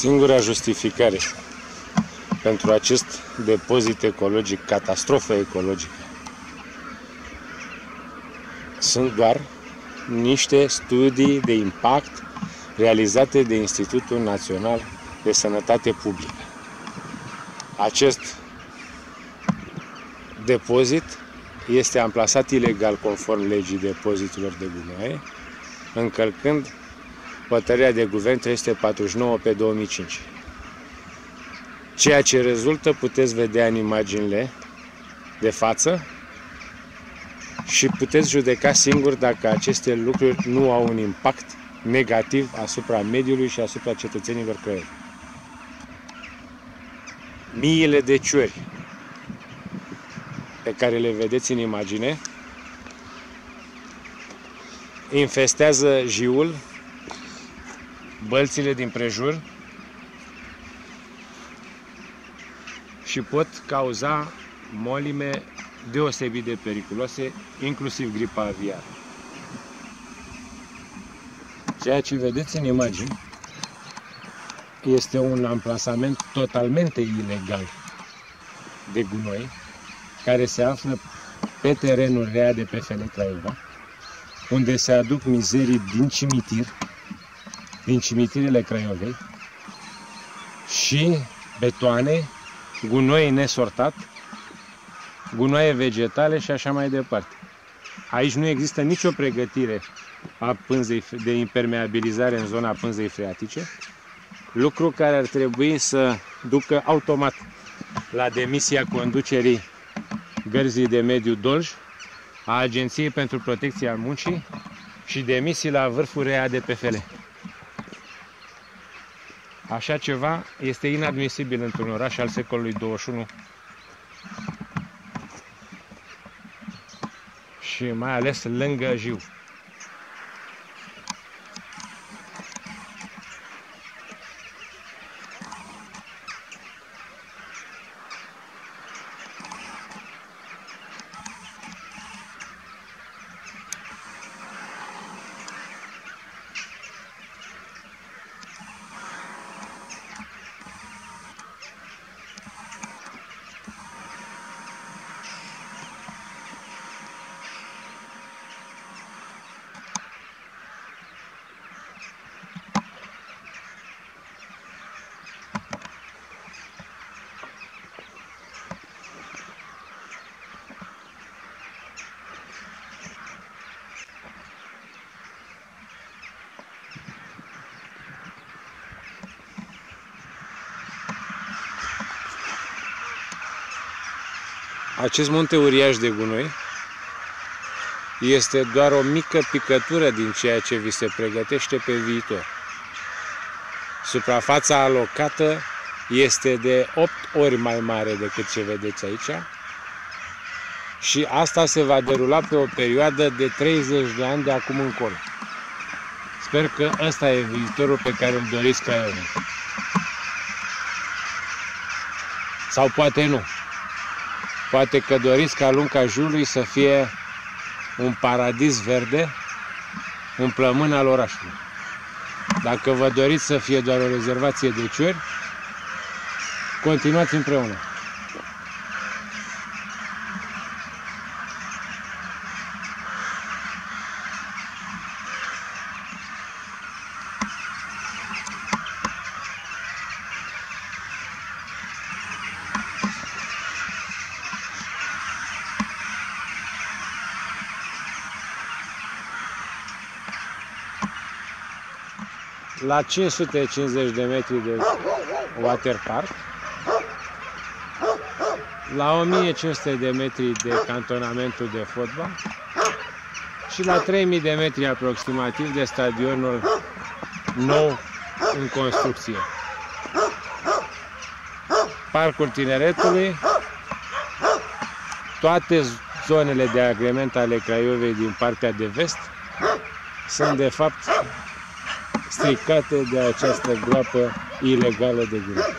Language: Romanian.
Singura justificare pentru acest depozit ecologic, catastrofă ecologică, sunt doar niște studii de impact realizate de Institutul Național de Sănătate Publică. Acest depozit este amplasat ilegal conform legii depozitelor de gunoaie, încălcând hotărârea de guvern 349/2005. Ceea ce rezultă puteți vedea în imaginile de față și puteți judeca singur dacă aceste lucruri nu au un impact negativ asupra mediului și asupra cetățenilor Craiova. Miile de ciori pe care le vedeți în imagine infestează jiul, bălțile din prejur și pot cauza molime deosebit de periculoase, inclusiv gripa aviară. Ceea ce vedeți în imagini este un amplasament totalmente ilegal de gunoi care se află pe terenul REA de PFL Craiova, unde se aduc mizerii din cimitirele Craiovei și betoane, gunoi nesortat, gunoaie vegetale și așa mai departe. Aici nu există nicio pregătire a pânzei de impermeabilizare în zona pânzei freatice, lucru care ar trebui să ducă automat la demisia conducerii Gărzii de Mediu Dolj, a Agenției pentru Protecția Muncii și demisii la vârful REA de PFL. Așa ceva este inadmisibil într-un oraș al secolului 21 și mai ales lângă Jiu. Acest munte uriaș de gunoi este doar o mică picătură din ceea ce vi se pregătește pe viitor. Suprafața alocată este de 8 ori mai mare decât ce vedeți aici și asta se va derula pe o perioadă de 30 de ani de acum încolo. Sper că ăsta e viitorul pe care îl doriți Craiovei. Sau poate nu. Poate că doriți ca Lunca Jiului să fie un paradis verde, un plămân al orașului. Dacă vă doriți să fie doar o rezervație de ciori, continuați împreună. La 550 de metri de waterpark, la 1500 de metri de cantonamentul de fotbal și la 3000 de metri aproximativ de stadionul nou în construcție. Parcul Tineretului, toate zonele de agrement ale Craiovei din partea de vest sunt de fapt stricate de această groapă ilegală de gunoi.